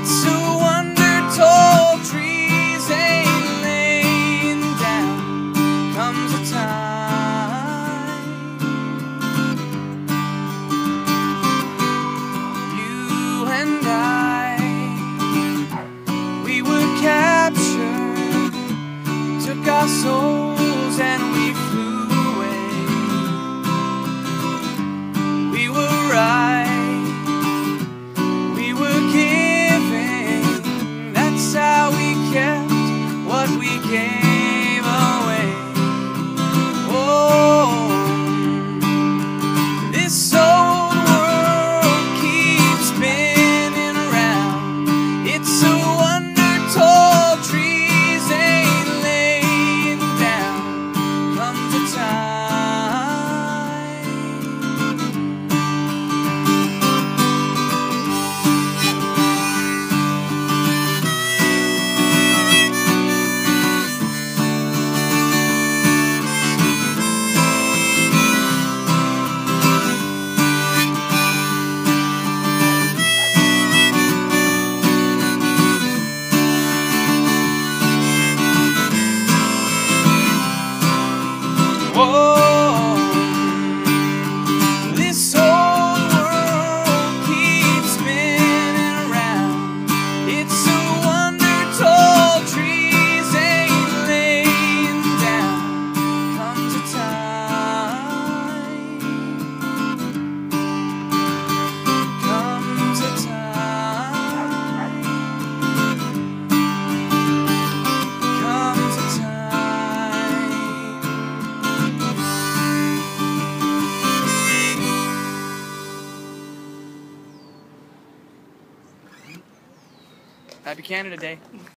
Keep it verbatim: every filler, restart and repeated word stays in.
It's a wonder tall trees ain't laying down. Comes a time you and I, we were captured, took our souls and we flew away. We were right, we were giving, that's how we kept what we gave away. Oh, this old world keeps spinning around. It's a wonder tall trees ain't laying down. Comes a time whoa, this old world keeps spinning around. It's a wonder tall trees ain't laying down. Comes a time, comes a time, comes a time. Happy Canada Day.